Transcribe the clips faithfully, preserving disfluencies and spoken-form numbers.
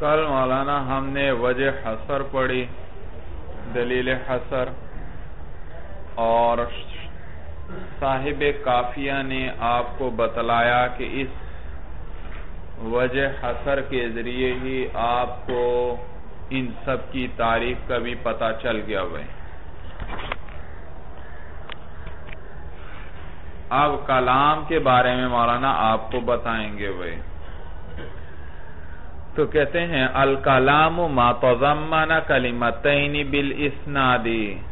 کل مولانا ہم نے وجہ حصر پڑھی، دلیل حصر، اور صاحب کافیہ نے آپ کو بتلایا کہ اس وجہ حصر کے ذریعے ہی آپ کو ان سب کی تعریف کا بھی پتہ چل گیا بھائی۔ اب کلام کے بارے میں مولانا آپ کو بتائیں گے بھائی۔ تو کہتے ہیں الکلام ما تضمن کلمتین بالاسناد،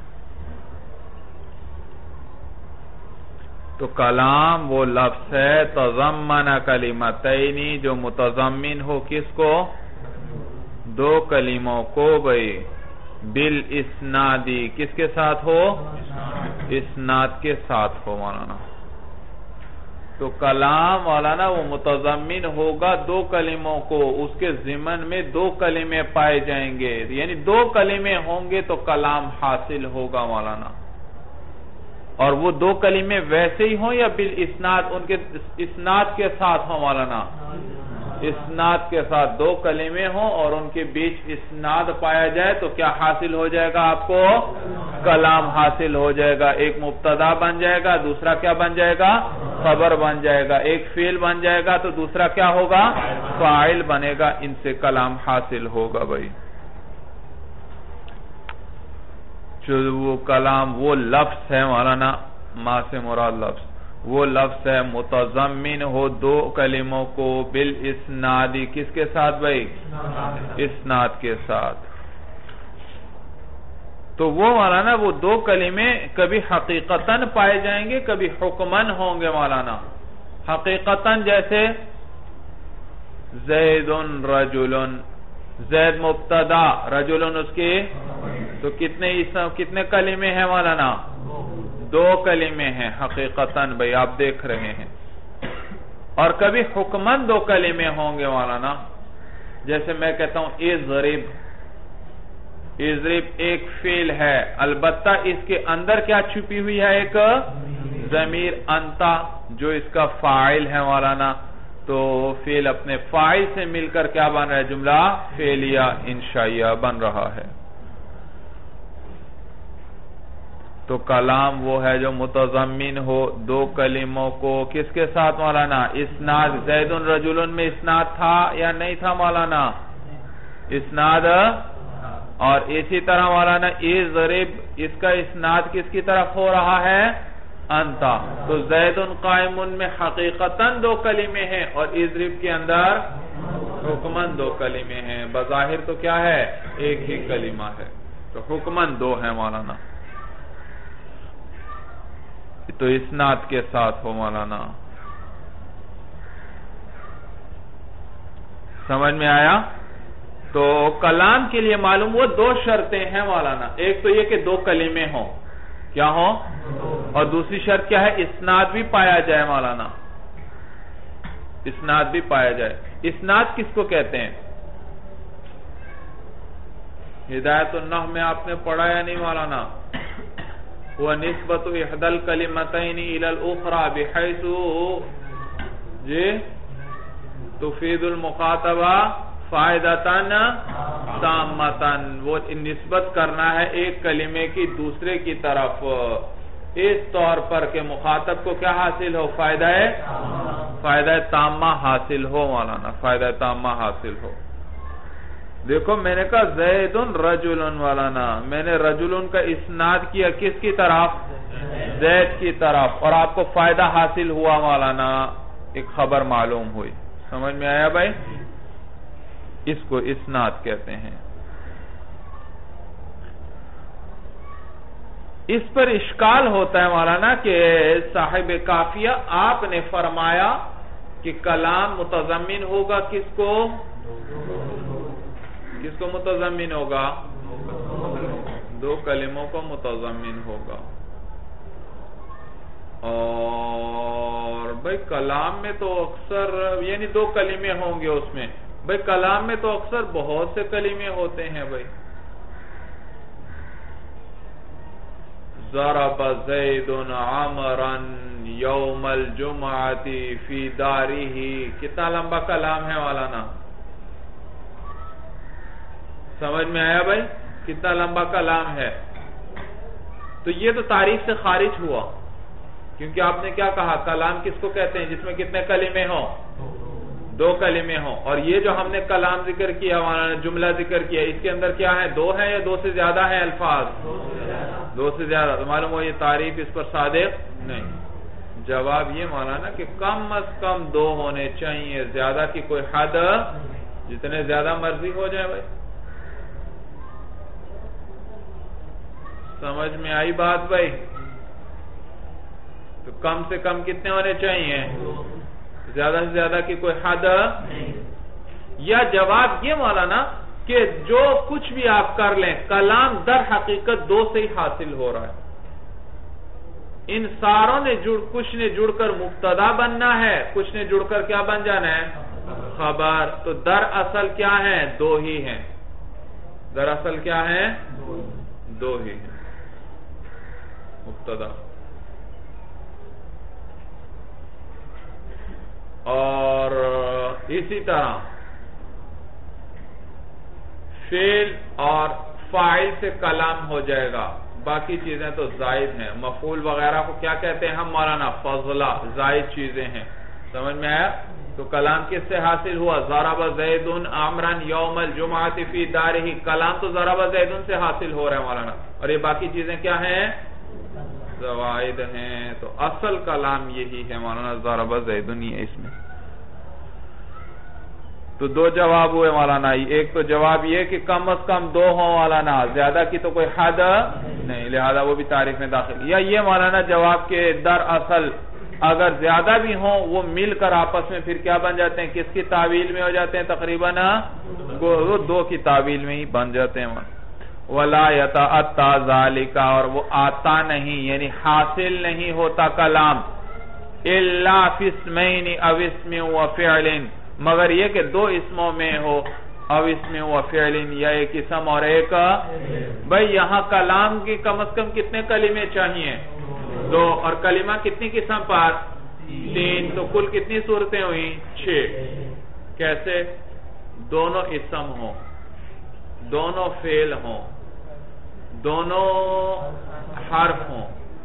تو کلام وہ لفظ ہے تضمن کلمتین جو متضمن ہو کس کو؟ دو کلموں کو بھائی، بالاسناد کس کے ساتھ ہو؟ اسناد کے ساتھ ہو مولانا۔ تو کلام مولانا وہ متضمن ہوگا دو کلموں کو، اس کے ضمن میں دو کلمے پائے جائیں گے، یعنی دو کلمے ہوں گے تو کلام حاصل ہوگا مولانا۔ اور وہ دو کلمے ویسے ہی ہوں یا بالاسناد ان کے اسناد کے ساتھ ہوں مولانا؟ اسناد کے ساتھ دو کلمے ہوں اور ان کے بیچ اسناد پایا جائے تو کیا حاصل ہو جائے گا آپ کو؟ کلام حاصل ہو جائے گا۔ ایک مبتدا بن جائے گا، دوسرا کیا بن جائے گا؟ خبر بن جائے گا۔ ایک فعل بن جائے گا تو دوسرا کیا ہوگا؟ فاعل بنے گا۔ ان سے کلام حاصل ہوگا بھائی۔ جو وہ کلام وہ لفظ ہے مولانا، ما سے مراد لفظ وہ لفظ ہے متضمن ہو دو کلموں کو بالاسناد، کس کے ساتھ بھائی؟ اسناد کے ساتھ۔ تو وہ مولانا وہ دو کلمے کبھی حقیقتاً پائے جائیں گے، کبھی حکماً ہوں گے مولانا۔ حقیقتاً جیسے زید رجل، زید مبتدا، رجل اس کے، تو کتنے کتنے کلمے ہیں مولانا؟ دو کلمے ہیں حقیقتاً بھئی، آپ دیکھ رہے ہیں۔ اور کبھی حکماً دو کلمے ہوں گے مولانا، جیسے میں کہتا ہوں اضرب، اضرب ایک فعل ہے، البتہ اس کے اندر کیا چھپی ہوئی ہے؟ ایک ضمیر انتا جو اس کا فاعل ہے مولانا۔ تو فعل اپنے فاعل سے مل کر کیا بن رہا ہے؟ جملہ فعلیہ انشائیہ بن رہا ہے۔ تو کلام وہ ہے جو متضمن ہو دو کلموں کو، کس کے ساتھ مولانا؟ اسناد۔ زید رجل میں اسناد تھا یا نہیں تھا مولانا؟ اسناد۔ اور اسی طرح مولانا اضرب، اس کا اسناد کس کی طرف ہو رہا ہے؟ انتا۔ تو زید قائم میں حقیقتاً دو کلمے ہیں اور اضرب کے اندر حکماً دو کلمے ہیں۔ بظاہر تو کیا ہے؟ ایک ہی کلمہ ہے، تو حکماً دو ہے مولانا۔ تو اسناد کے ساتھ ہو مولانا۔ سمجھ میں آیا؟ تو کلام کے لیے معلوم وہ دو شرطیں ہیں مولانا، ایک تو یہ کہ دو کلمے ہوں، کیا ہوں؟ اور دوسری شرط کیا ہے؟ اسناد بھی پایا جائے مولانا، اسناد بھی پایا جائے۔ اسناد کس کو کہتے ہیں؟ ہدایت النحو میں آپ نے پڑھا یا نہیں مولانا؟ وَنِسْبَةُ إِحْدَى الْكَلِمَتَيْنِ إِلَى الْأُخْرَى بِحَيْثُ جی تفید المخاطبہ فائدتاً تامتاً، وہ نسبت کرنا ہے ایک کلمے کی دوسرے کی طرف اس طور پر کہ مخاطب کو کیا حاصل ہو؟ فائدہ ہے فائدہ تامہ حاصل ہو مولانا، فائدہ تامہ حاصل ہو۔ دیکھو میں نے کہا زید رجل مولانا، میں نے رجل کا اسناد کیا کس کی طرف؟ زید کی طرف، اور آپ کو فائدہ حاصل ہوا مولانا، ایک خبر معلوم ہوئی۔ سمجھ میں آیا بھائی؟ اس کو اسناد کہتے ہیں۔ اس پر اشکال ہوتا ہے مولانا کہ صاحب کافیہ آپ نے فرمایا کہ کلام متضمن ہوگا کس کو؟ کس کو متضمن ہوگا؟ دو کلموں کو متضمن ہوگا۔ اور بھئی کلام میں تو اکثر یعنی دو کلمے ہوں گے اس میں، بھئی کلام میں تو اکثر بہت سے کلمے ہوتے ہیں بھئی۔ ضرب زید عمرا یوم الجمعہ فی دارہ، کتنا لمبا کلام ہے مولانا؟ سمجھ میں آیا بھائی کتنا لمبا کلام ہے؟ تو یہ تو تعریف سے خارج ہوا، کیونکہ آپ نے کیا کہا کلام کس کو کہتے ہیں جس میں کتنے کلمے ہوں؟ دو کلمے ہوں. اور یہ جو ہم نے کلام ذکر کیا جملہ ذکر کیا اس کے اندر کیا ہے؟ دو ہے یا دو سے زیادہ ہے الفاظ؟ دو سے زیادہ. تو معلوم ہو یہ تعریف اس پر صادق نہیں. جواب یہ مولانا کہ کم از کم دو ہونے چاہیے، زیادہ کی کوئی حد، جتنے زیادہ مرضی ہو جائے بھائی. سمجھ میں آئی بات بھائی؟ تو کم سے کم کتنے ہونے چاہیے؟ زیادہ سے زیادہ کی کوئی حد نہیں. یا جواب یہ مولانا کہ جو کچھ بھی آپ کر لیں کلام در حقیقت دو سے ہی حاصل ہو رہا ہے. ان ساروں نے جڑ کچھ نے جڑ کر مبتدا بننا ہے، کچھ نے جڑ کر کیا بن جانا ہے؟ خبر. تو در اصل کیا ہے؟ دو ہی ہیں. در اصل کیا ہے؟ دو ہی ہیں. مبتدا اور اسی طرح فعل اور فاعل سے کلام ہو جائے گا. باقی چیزیں تو زائد ہیں. مفعول وغیرہ کو کیا کہتے ہیں ہم مولانا؟ فضلہ، زائد چیزیں ہیں. سمجھ میں آیا؟ تو کلام کس سے حاصل ہوا؟ ضرب زید عمرا یوم الجمعۃ فی دارہ. کلام تو ضرب زید سے حاصل ہو رہا ہے مولانا، اور یہ باقی چیزیں کیا ہیں؟ زوائد ہیں. تو اصل کلام یہی ہے مولانا ضرب زید ہی ہے اس میں. تو دو جواب ہوئے مولانا. ایک تو جواب یہ کہ کم از کم دو ہوں مولانا، زیادہ کی تو کوئی حد نہیں، لہذا وہ بھی تعریف میں داخل. یا یہ مولانا جواب کے در اصل اگر زیادہ بھی ہوں وہ مل کر آپس میں پھر کیا بن جاتے ہیں؟ کس کی تعویل میں ہو جاتے ہیں؟ تقریباً وہ دو کی تعویل میں ہی بن جاتے ہیں. وَلَا يَتَأَتَّى ذَلِكَ، اور وہ آتا نہیں یعنی حاصل نہیں ہوتا کلام إِلَّا فِي اسْمَيْنِ أَوْ اسْمٍ وَفِعْلٍ، مگر یہ کہ دو اسموں میں ہو، او اسم و فعل، یا ایک اسم اور ایک. بھئی یہاں کلام کی کم از کم کتنے کلمے چاہیے؟ دو. اور کلمہ کتنی قسم پر؟ تین. تو کل کتنی صورتیں ہوئی؟ چھ. کیسے؟ دونوں اسم ہوں، دونوں فعل ہوں، دونوں حرف ہوں.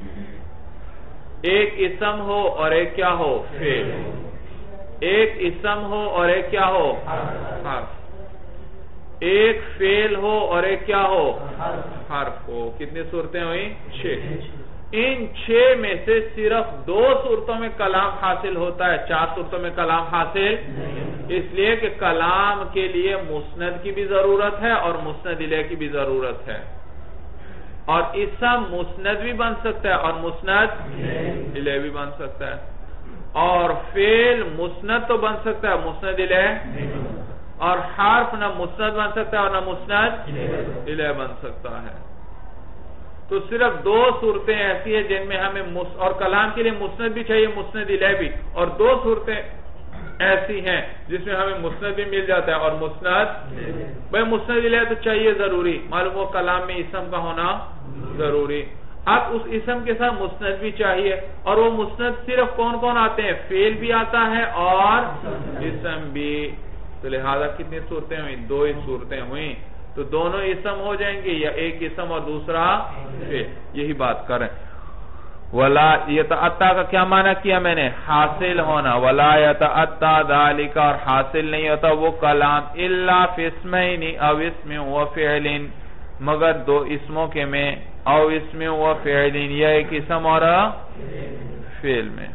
ایک اسم ہو اور ایک کیا ہو؟ فعل. ایک اسم ہو اور ایک کیا ہو؟ حرف. ایک فعل ہو اور ایک کیا ہو؟ حرف ہو. کتنی صورتیں ہوئی؟ چھ. ان چھ میں سے صرف دو صورتوں میں کلام حاصل ہوتا ہے، چار صورتوں میں کلام حاصل، اس لیے کہ کلام کے لیے مسند کی بھی ضرورت ہے اور مسند الیہ کی بھی ضرورت ہے. اور اسم مسند بھی بن سکتا ہے اور مسند الیہ بھی بن سکتا ہے. اور فعل مسند تو بن سکتا ہے، مسند الیہ. اور حرف نہ مسند بن سکتا ہے اور نہ مسند الیہ بن سکتا ہے. تو صرف دو صورتیں ایسی ہیں جن میں ہمیں مس... اور کلام کے لیے مسند بھی چاہیے، مسند الیہ بھی. اور دو صورتیں ایسی ہیں جس میں ہمیں مسند بھی مل جاتا ہے اور مسند. بھئی مسند الیہ تو چاہیے ضروری، معلوم وہ کلام میں اسم کا ہونا ضروری. اب اس اسم کے ساتھ مسند بھی چاہیے، اور وہ مسند صرف کون کون آتے ہیں؟ فعل بھی آتا ہے اور اسم بھی. تو لہذا کتنی صورتیں ہوئیں؟ دو ہی صورتیں ہوئیں. تو دونوں اسم ہو جائیں گے یا ایک اسم اور دوسرا فعل. یہی بات کریں. ولا یتأتی کا کیا معنی کیا میں نے؟ حاصل ہونا. ولا یتأتی ذالک، اور حاصل نہیں ہوتا وہ کلام الا فی اسمین او اسم و فعل، مگر دو اسموں کے میں، او اسم و فعل، یا ایک اسم اور فعل میں.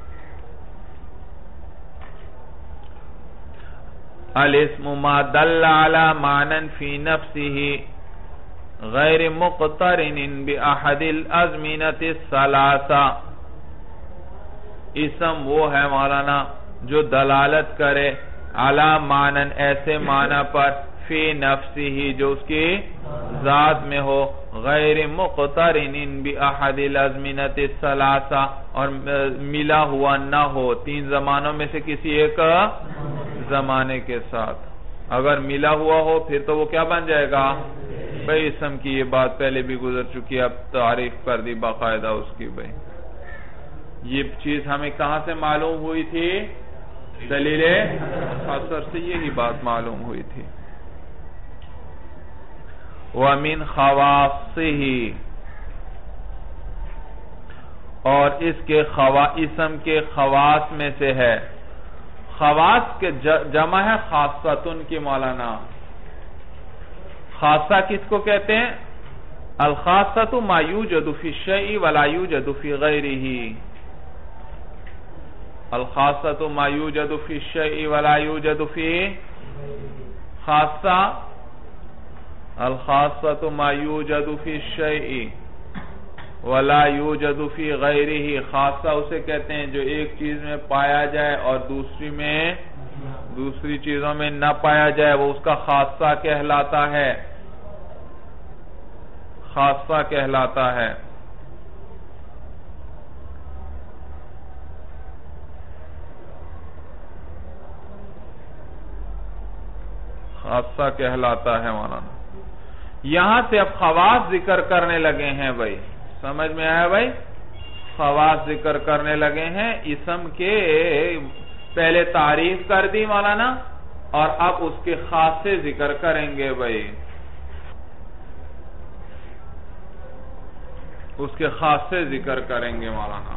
الاسم ما دل على معنى في نفسه غیر مقترن بأحد الازمنة الثلاثة. اسم وہ ہے مولانا جو دلالت کرے علی معنی، ایسے معنی پر، فی نفسه جو اس کی ذات میں ہو، غیر مقترن بأحد الازمنة الثلاثة، اور ملا ہوا نہ ہو تین زمانوں میں سے کسی ایک زمانے کے ساتھ. اگر ملا ہوا ہو پھر تو وہ کیا بن جائے گا؟ بھئی اسم کی یہ بات پہلے بھی گزر چکی ہے، اب تعریف کر دی باقاعدہ اس کی. بھئی یہ چیز ہمیں کہاں سے معلوم ہوئی تھی؟ دلیل حصر سے یہی بات معلوم ہوئی تھی. وَمِنْ خَوَاصِهِ اور اس کے خوا اسم کے خواص میں سے ہے. خواص کے جمع ہے خاصتن کی مولانا. خاصہ کس کو کہتے ہیں؟ الخاصۃ ما یوجد فی الشیء ولا یوجد فی غیرہ. الخاصۃ ما یوجد فی الشیء ولا یوجد فی خاصہ. الخاصۃ ما یوجد فی الشیء ولا یوجد فی غیرہ. خاصہ اسے کہتے ہیں جو ایک چیز میں پایا جائے اور دوسری میں دوسری چیزوں میں نہ پایا جائے، وہ اس کا خاصہ کہلاتا ہے. خاصہ کہلاتا ہے. خاصہ کہلاتا ہے مولانا. یہاں سے اب خواص ذکر کرنے لگے ہیں بھائی. سمجھ میں آیا بھائی؟ خواص ذکر کرنے لگے ہیں. اسم کے پہلے تعریف کر دی مولانا اور اب اس کے خاصے ذکر کریں گے بھائی. اس کے خاصے ذکر کریں گے مولانا.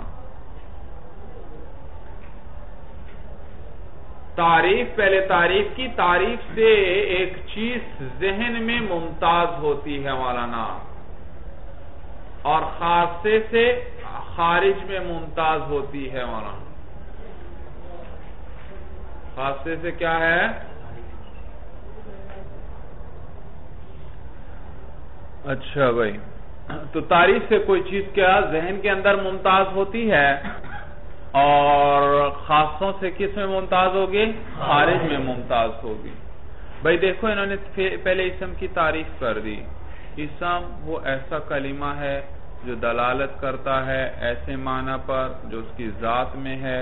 تعریف پہلے تعریف کی. تعریف سے ایک چیز ذہن میں ممتاز ہوتی ہے مولانا اور خاصے سے خارج میں ممتاز ہوتی ہے مولانا. خاصے سے کیا ہے؟ اچھا بھائی، تو تعریف سے کوئی چیز کیا ذہن کے اندر ممتاز ہوتی ہے اور خاصوں سے کس میں ممتاز ہوگی؟ خارج میں ممتاز ہوگی. بھائی دیکھو انہوں نے پہلے اسم کی تعریف کر دی. اسم وہ ایسا کلمہ ہے جو دلالت کرتا ہے ایسے معنی پر جو اس کی ذات میں ہے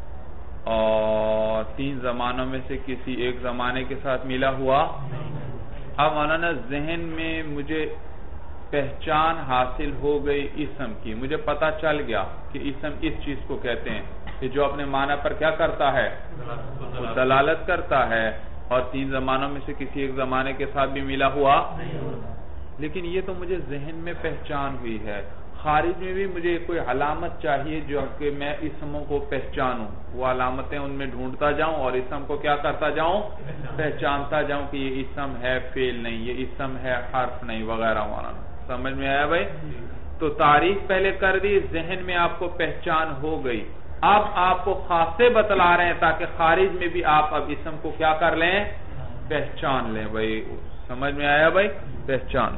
اور تین زمانوں میں سے کسی ایک زمانے کے ساتھ ملا ہوا. اب مولانا ذہن میں مجھے پہچان حاصل ہو گئی اسم کی. مجھے پتا چل گیا کہ اسم اس چیز کو کہتے ہیں کہ جو اپنے معنی پر کیا کرتا ہے؟ دلالت کرتا ہے اور تین زمانوں میں سے کسی ایک زمانے کے ساتھ بھی ملا ہوا. لیکن یہ تو مجھے ذہن میں پہچان ہوئی ہے. خارج میں بھی مجھے کوئی علامت چاہیے جو کہ میں اسموں کو پہچانوں. وہ علامتیں ان میں ڈھونڈتا جاؤں اور اسم کو کیا کرتا جاؤں؟ پہچانتا جاؤں کہ یہ اسم ہے فعل نہیں، یہ اسم ہے حرف نہیں وغیرہ مولانا. سمجھ میں آیا بھائی؟ تو تعریف پہلے کر دی، ذہن میں آپ کو پہچان ہو گئی. اب آپ کو خاصے بتلا رہے ہیں تاکہ خارج میں بھی آپ اب اسم کو کیا کر لیں؟ پہچان لیں بھائی. سمجھ میں آیا بھائی؟ پہچان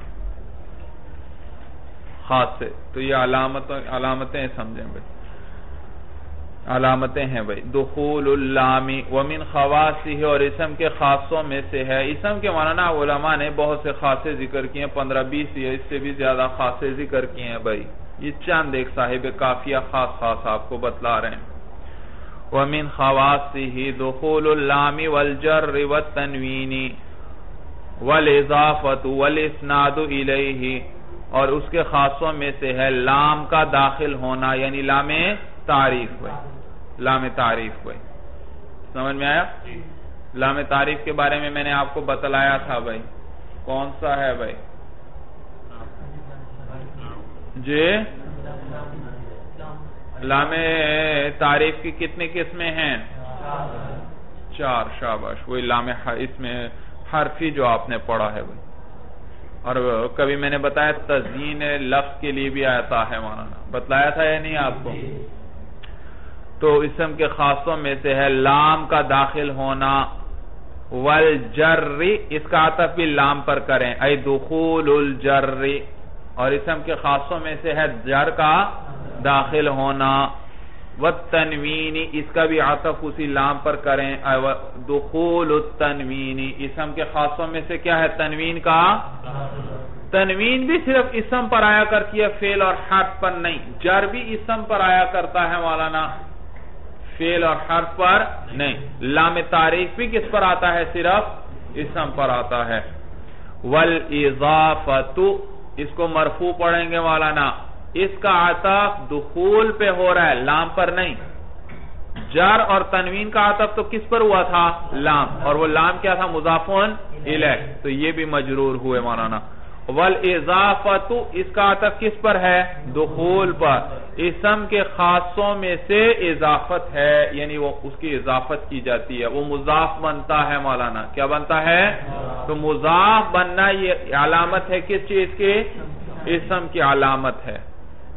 خاصے. تو یہ علامت علامتیں سمجھیں بھائی، علامتیں ہیں بھائی. دخول اللام ومن خواصہ اور اسم کے خاصوں میں سے ہے. اسم کے مولانا علماء نے بہت سے خاصے ذکر کیے ہیں، پندرہ بیس یا اس سے بھی زیادہ خاصے ذکر کیے ہیں بھائی. یہ چند ایک صاحب کافیہ خاص خاص آپ کو بتلا رہے ہیں. ومن خواصہ دخول اللام والجر والتنوین والاضافۃ والاسناد الیہ اور اس کے خاصوں میں سے ہے لام کا داخل ہونا یعنی لام تعریف بھائی. لام تعریف بھائی سمجھ میں آیا؟ لام تعریف کے بارے میں میں نے آپ کو بتلایا تھا بھائی. کون سا ہے بھائی؟ جی لام تعریف کی کتنی قسمیں ہیں؟ چار. شاباش. وہی لام اس میں حرفی جو آپ نے پڑھا ہے بھائی. اور کبھی میں نے بتایا تزیین لفظ کے لیے بھی آتا ہے مولانا. بتلایا تھا یا نہیں آپ کو؟ تو اسم کے خاصوں میں سے ہے لام کا داخل ہونا. والجر اس کا عطف بھی لام پر کریں اے دخول الجر. اور اسم کے خاصوں میں سے ہے جر کا داخل ہونا. والتنوین اس کا بھی عطف اسی لام پر کریں دخول التنوین. اسم کے خاصوں میں سے کیا ہے؟ تنوین کا. تنوین بھی صرف اسم پر آیا کرتی ہے، فعل اور حرف پر نہیں. جر بھی اسم پر آیا کرتا ہے مولانا، فعل اور حرف پر نہیں. لام تعریف بھی کس پر آتا ہے؟ صرف اسم پر آتا ہے. والاضافۃ اس کو مرفوع پڑھیں گے مولانا. اس کا عطف دخول پہ ہو رہا ہے، لام پر نہیں. جر اور تنوین کا عطف تو کس پر ہوا تھا؟ لام. اور وہ لام کیا تھا؟ مضاف الیہ. تو یہ بھی مجرور ہوئے مولانا. والاضافت اس کا عطف کس پر ہے؟ دخول پر. اسم کے خاصوں میں سے اضافت ہے، یعنی وہ اس کی اضافت کی جاتی ہے، وہ مضاف بنتا ہے مولانا. کیا بنتا ہے؟ تو مضاف بننا یہ علامت ہے کس چیز کی؟ اسم کی علامت ہے.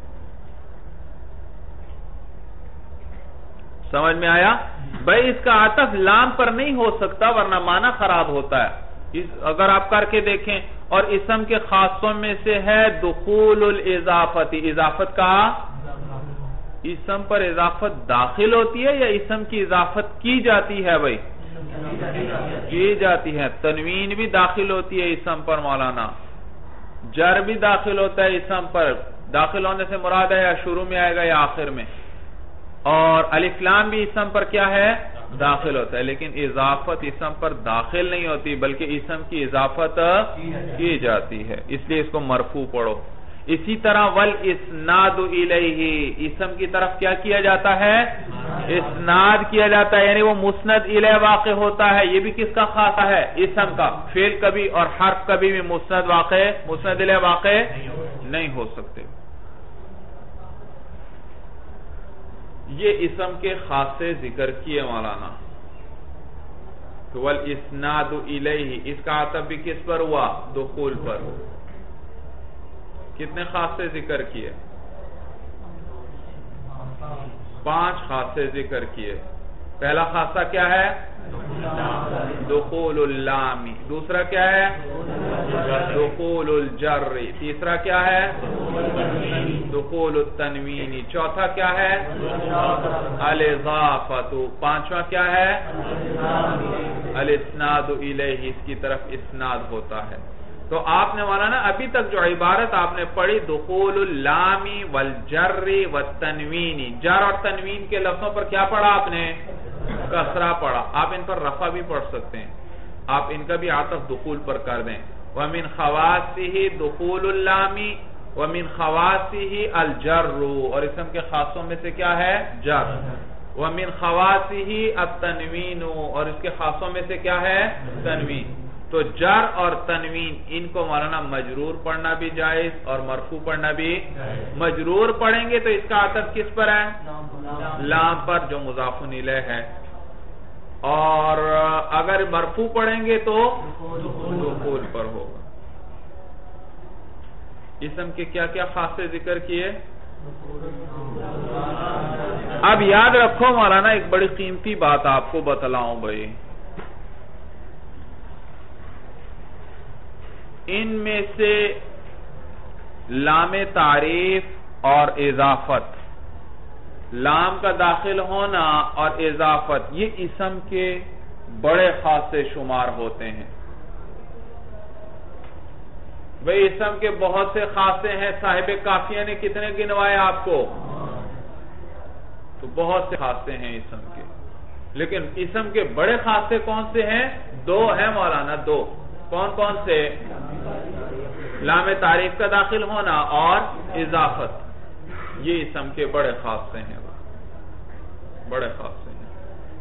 سمجھ میں آیا؟ بھئی اس کا عطف لام پر نہیں ہو سکتا ورنہ معنی خراب ہوتا ہے. اگر آپ کر کے دیکھیں، اور اسم کے خاصوں میں سے ہے دخول الاضافت، اضافت کا اسم پر اضافت داخل ہوتی ہے یا اسم کی اضافت کی جاتی ہے؟ بھئی کی جاتی ہے. تنوین بھی داخل ہوتی ہے اسم پر مولانا، جر بھی داخل ہوتا ہے اسم پر. داخل ہونے سے مراد ہے یا شروع میں آئے گا یا آخر میں. اور الف لام بھی اسم پر کیا ہے؟ داخل ہوتا ہے. لیکن اضافت اسم پر داخل نہیں ہوتی بلکہ اسم کی اضافت کی جاتی ہے، اس لیے اس کو مرفوع پڑھو. اسی طرح والاسناد الیہ، اسم کی طرف کیا کیا جاتا ہے؟ اسناد کیا جاتا ہے، یعنی وہ مسند الیہ واقع ہوتا ہے. یہ بھی کس کا خاصہ ہے؟ اسم کا. فعل کبھی اور حرف کبھی بھی مسند واقع مسند الیہ واقع نہیں ہو سکتے. یہ اسم کے خاصے ذکر کیے مولانا. تو والاسناد الیہ اس کا عطف بھی کس پر ہوا؟ دخول پر. کتنے خاصے ذکر کیے؟ پانچ خاصے ذکر کیے. پہلا خاصہ کیا ہے؟ دخول اللام. دوسرا کیا ہے؟ دخول الجر. تیسرا کیا ہے؟ دخول التنوین. چوتھا کیا ہے؟ الاضافت. پانچواں کیا ہے؟ الاسناد الیہ، اس کی طرف اسناد ہوتا ہے. تو آپ نے مولانا ابھی تک جو عبارت آپ نے پڑھی دخول اللام والجر والتنوین، جر اور تنوین کے لفظوں پر کیا پڑھا آپ نے؟ کسرہ پڑھا. آپ ان پر رفع بھی پڑھ سکتے ہیں، آپ ان کا بھی عطف دخول پر کر دیں. وَمِنْ خَوَاسِهِ دُخُولُ اللَّامِ وَمِنْ خَوَاسِهِ الْجَرُّ، اور اسم کے خاصوں میں سے کیا ہے؟ جر. وَمِنْ خَوَاسِهِ التَّنْوِينُ، اور اس کے خاصوں میں سے کیا ہے؟ تنوین. تو جر اور تنوین ان کو مولانا مجرور پڑھنا بھی جائز اور مرفوع پڑھنا بھی. مجرور پڑھیں گے تو اس کا عطف کس پر ہے؟ لام پر جو مضاف الیہ ہے. اور اگر مرفوع پڑھیں گے تو دخول پر ہوگا. اسم کے کیا کیا خاصے ذکر کیے؟ اب یاد رکھو مولانا ایک بڑی قیمتی بات آپ کو بتلاؤں بھائی. ان میں سے لام تعریف اور اضافت، لام کا داخل ہونا اور اضافت، یہ اسم کے بڑے خاصے شمار ہوتے ہیں. بھئی اسم کے بہت سے خاصے ہیں. صاحب کافیہ نے کتنے گنوائے آپ کو؟ تو بہت سے خاصے ہیں اسم کے. لیکن اسم کے بڑے خاصے کون سے ہیں؟ دو ہیں مولانا، دو. کون کون سے؟ لام تعریف کا داخل ہونا اور اضافت. یہ اسم کے بڑے خاصے ہیں، بڑے خاصے ہیں.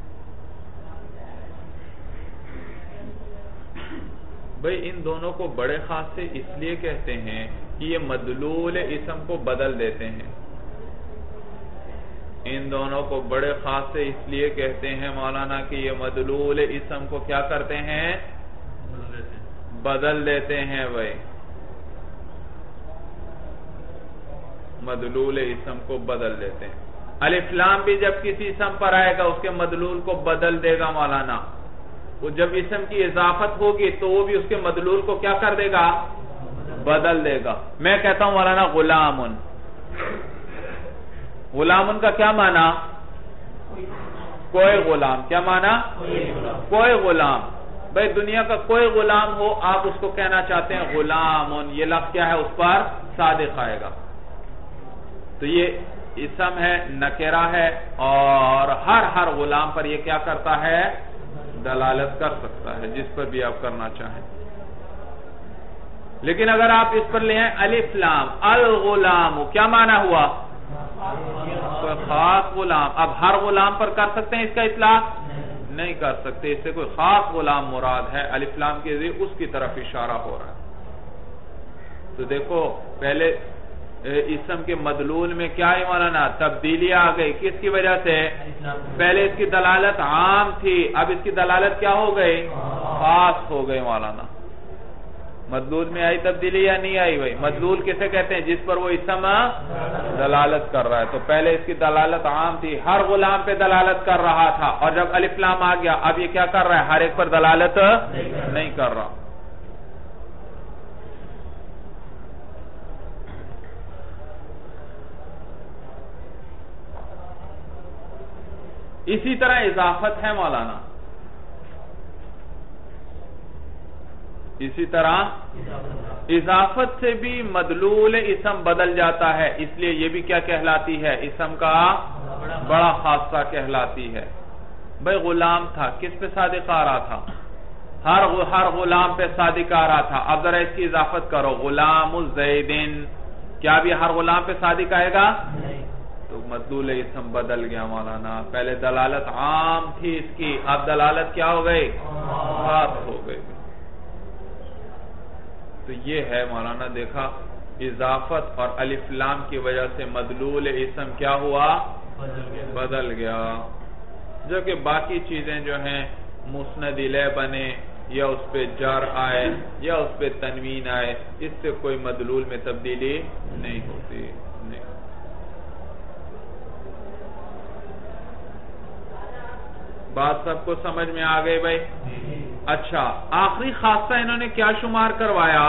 بھئی ان دونوں کو بڑے خاصے اس لیے کہتے ہیں کہ یہ مدلول اسم کو بدل دیتے ہیں. ان دونوں کو بڑے خاصے اس لیے کہتے ہیں مولانا کہ یہ مدلول اسم کو کیا کرتے ہیں؟ بدل دیتے ہیں. بھائی مدلول اسم کو بدل دیتے ہیں. الف لام بھی جب کسی اسم پر آئے گا اس کے مدلول کو بدل دے گا مولانا. وہ جب اسم کی اضافت ہوگی تو وہ بھی اس کے مدلول کو کیا کر دے گا؟ بدل دے گا. میں کہتا ہوں مولانا غلامن. غلامن کا کیا معنی؟ کوئی غلام. کیا معنی؟ کوئی غلام. بھئی دنیا کا کوئی غلام ہو آپ اس کو کہنا چاہتے ہیں غلامن. یہ لفظ کیا ہے؟ اس پر صادق آئے گا. تو یہ اسم ہے، نکرہ ہے، اور ہر ہر غلام پر یہ کیا کرتا ہے؟ دلالت کر سکتا ہے، جس پر بھی آپ کرنا چاہیں. لیکن اگر آپ اس پر لے آئیں الف لام الغلام، کیا معنی ہوا؟ کوئی خاص غلام. اب ہر غلام پر کر سکتے ہیں اس کا اطلاق؟ نہیں کر سکتے. اس سے کوئی خاص غلام مراد ہے. الف لام کے ذریعے اس کی طرف اشارہ ہو رہا ہے. تو دیکھو پہلے اسم کے مدلول میں کیا ہے مولانا؟ تبدیلی آ گئی. کس کی وجہ سے؟ پہلے اس کی دلالت عام تھی، اب اس کی دلالت کیا ہو گئی؟ خاص ہو گئی مولانا. مدلول میں آئی تبدیلی یا نہیں آئی بھائی؟ مدلول کسے کہتے ہیں؟ جس پر وہ اسم دلالت کر رہا ہے. تو پہلے اس کی دلالت عام تھی، ہر غلام پہ دلالت کر رہا تھا، اور جب الف لام آ گیا اب یہ کیا کر رہا ہے؟ ہر ایک پر دلالت نہیں کر رہا. اسی طرح اضافت ہے مولانا. اسی طرح اضافت سے بھی مدلول اسم بدل جاتا ہے، اس لیے یہ بھی کیا کہلاتی ہے؟ اسم کا بڑا خاصہ کہلاتی ہے. بھئی غلام تھا، کس پہ صادق آ رہا تھا؟ ہر ہر غلام پہ صادق آ رہا تھا. اب ذرا اس کی اضافت کرو، غلام الزیدن، کیا بھی ہر غلام پہ صادق آئے گا؟ تو مدلول اسم بدل گیا مولانا. پہلے دلالت عام تھی اس کی، اب دلالت کیا ہو گئی؟ خاص ہو گئی. تو یہ ہے مولانا، دیکھا اضافت اور الف لام کی وجہ سے مدلول اسم کیا ہوا؟ بدل گیا. جو کہ باقی چیزیں جو ہیں مسند الیہ بنے یا اس پہ جر آئے یا اس پہ تنوین آئے، اس سے کوئی مدلول میں تبدیلی نہیں ہوتی. نہیں. بات سب کو سمجھ میں آ گئی بھائی؟ اچھا، آخری خاصہ انہوں نے کیا شمار کروایا؟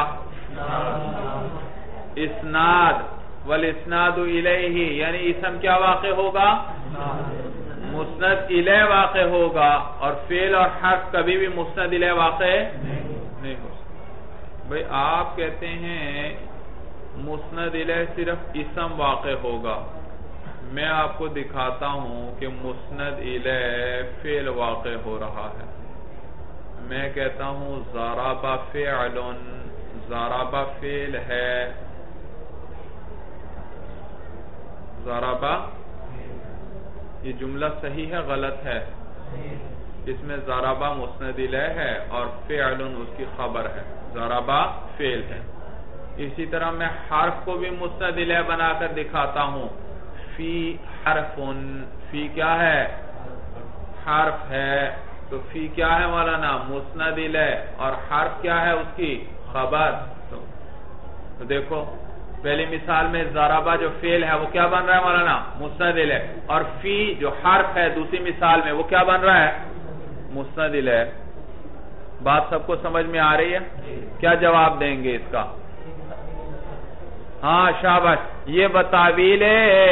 اسناد. والاسناد الیہ، یعنی اسم کیا واقع ہوگا؟ مسند الیہ واقع ہوگا، اور فعل اور حرف کبھی بھی مسند الیہ واقع نہیں ہو سکتا. بھئی آپ کہتے ہیں مسند الیہ صرف اسم واقع ہوگا، میں آپ کو دکھاتا ہوں کہ مسند الیہ فعل واقع ہو رہا ہے. میں کہتا ہوں ضرب فعل، ضرب فعل ہے، ضرب، یہ جملہ صحیح ہے غلط ہے؟ اس میں ضرب مسند الیہ ہے اور فعل اس کی خبر ہے، ضرب فعل ہے. اسی طرح میں حرف کو بھی مسند الیہ بنا کر دکھاتا ہوں. فی حرف، فی کیا ہے؟ حرف ہے. تو فی کیا ہے مولانا؟ مسند الیہ، اور حرف کیا ہے؟ اس کی خبر. تو دیکھو پہلی مثال میں ضربہ جو فعل ہے وہ کیا بن رہا ہے مولانا؟ مسند الیہ. اور فی جو حرف ہے دوسری مثال میں وہ کیا بن رہا ہے؟ مسند الیہ. بات سب کو سمجھ میں آ رہی ہے؟ کیا جواب دیں گے اس کا؟ ہاں شاباش. یہ بتاویل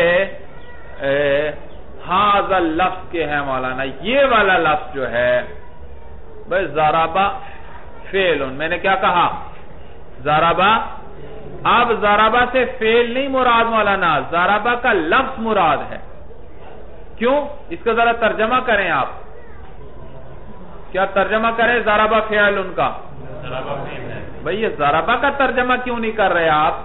ہاذا لفظ کے ہے مولانا. یہ والا لفظ جو ہے بھئی ضربہ فعل، میں نے کیا کہا؟ ضربہ. اب ضربہ سے فعل نہیں مراد مولانا، ضربہ کا لفظ مراد ہے. کیوں؟ اس کا ذرا ترجمہ کریں آپ. کیا ترجمہ کریں ضربہ فعل ان کا؟ بھئی یہ ضربہ کا ترجمہ کیوں نہیں کر رہے آپ؟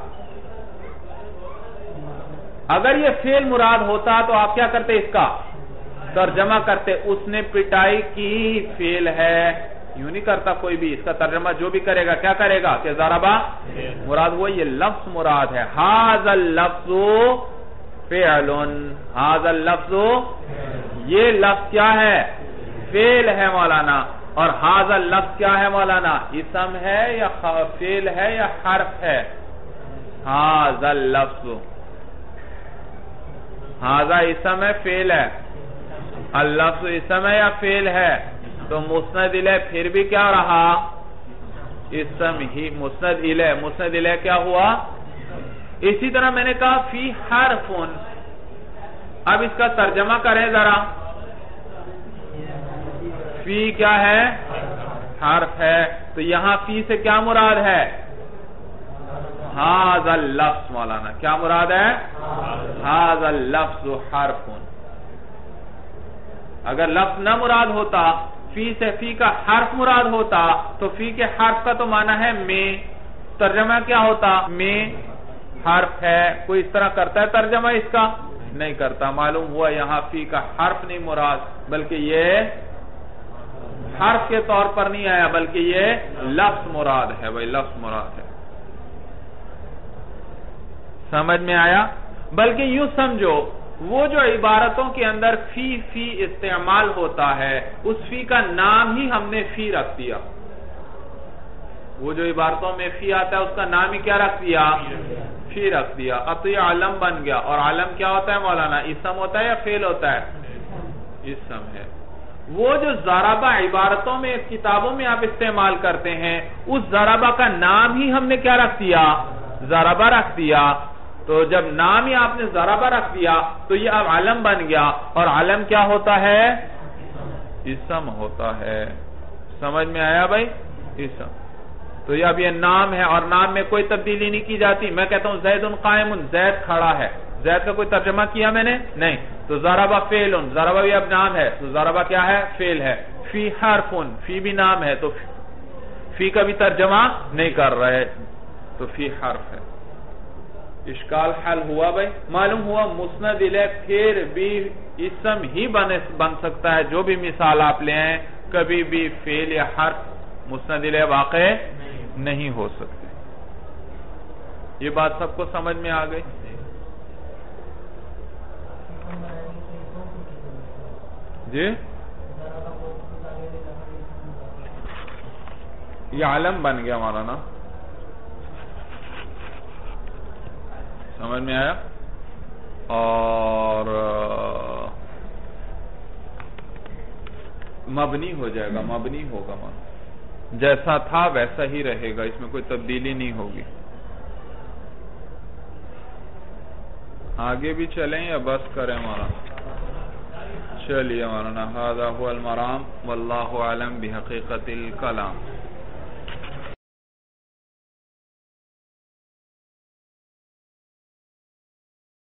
اگر یہ فعل مراد ہوتا تو آپ کیا کرتے؟ اس کا ترجمہ کرتے. اس نے پٹائی کی فعل ہے، یوں نہیں کرتا کوئی بھی. اس کا ترجمہ جو بھی کرے گا کیا کرے گا؟ کہ ضربہ مراد وہ، یہ لفظ مراد ہے. ھذا اللفظ فعل، ھذا اللفظ، یہ لفظ کیا ہے؟ فعل ہے مولانا. اور ھذا اللفظ کیا ہے مولانا؟ اسم ہے یا فعل ہے یا حرف ہے؟ ھذا اللفظ. ھذا اسم ہے فعل ہے؟ اللفظ اسم ہے یا فعل ہے؟ تو مسند الیہ پھر بھی کیا رہا؟ اسم ہی. مسند الیہ، مسند الیہ کیا ہوا؟ اسی طرح میں نے کہا فی حرف. اب اس کا ترجمہ کریں ذرا. فی کیا ہے؟ حرف ہے. تو یہاں فی سے کیا مراد ہے؟ ھذا اللفظ مولانا. کیا مراد ہے؟ ھذا اللفظ حرف. اگر لفظ نہ مراد ہوتا، فی سے فی کا حرف مراد ہوتا، تو فی کے حرف کا تو معنی ہے میں. ترجمہ کیا ہوتا؟ میں حرف ہے. کوئی اس طرح کرتا ہے ترجمہ اس کا؟ نہیں کرتا. معلوم ہوا یہاں فی کا حرف نہیں مراد، بلکہ یہ حرف کے طور پر نہیں آیا، بلکہ یہ لفظ مراد ہے. بھائی لفظ مراد ہے. سمجھ میں آیا؟ بلکہ یوں سمجھو وہ جو عبارتوں کے اندر فی فی استعمال ہوتا ہے اس فی کا نام ہی ہم نے فی رکھ دیا. وہ جو عبارتوں میں فی آتا ہے اس کا نام ہی کیا رکھ دیا؟ فی رکھ دیا. اب تو یہ علم بن گیا. اور علم کیا ہوتا ہے مولانا؟ اسم ہوتا ہے یا فعل ہوتا ہے؟ اسم ہے. وہ جو ضربہ عبارتوں میں کتابوں میں آپ استعمال کرتے ہیں اس ضربہ کا نام ہی ہم نے کیا رکھ دیا؟ ضربہ رکھ دیا. تو جب نام ہی آپ نے ضربہ رکھ دیا تو یہ اب علم بن گیا. اور علم کیا ہوتا ہے؟ اسم ہوتا ہے. سمجھ میں آیا بھائی؟ اسم. تو یہ اب یہ نام ہے اور نام میں کوئی تبدیلی نہیں کی جاتی. میں کہتا ہوں زید قائم، زید کھڑا ہے. زید کا کوئی ترجمہ کیا میں نے؟ نہیں. تو ضربہ فعل، ضربہ بھی اب نام ہے تو ضربہ کیا ہے؟ فعل ہے. فی حرف، فی بھی نام ہے تو فی کا بھی ترجمہ نہیں کر رہے تو فی حرف ہے. اشکال حل ہوا بھائی؟ معلوم ہوا مسند الیہ پھر بھی اسم ہی بن سکتا ہے. جو بھی مثال آپ لے آئیں کبھی بھی فعل یا حرف مسند الیہ واقع نہیں ہو سکتے. یہ بات سب کو سمجھ میں آ گئی؟ جی یہ علم بن گیا ہمارا نا. سمجھ میں آیا؟ اور مبنی ہو جائے گا، مبنی ہوگا مانا جیسا تھا ویسا ہی رہے گا، اس میں کوئی تبدیلی نہیں ہوگی. آگے بھی چلیں یا بس کریں ہمارا؟ چلیے مولانا. ھذا ھو المرام واللہ اعلم بحقیقت الکلام.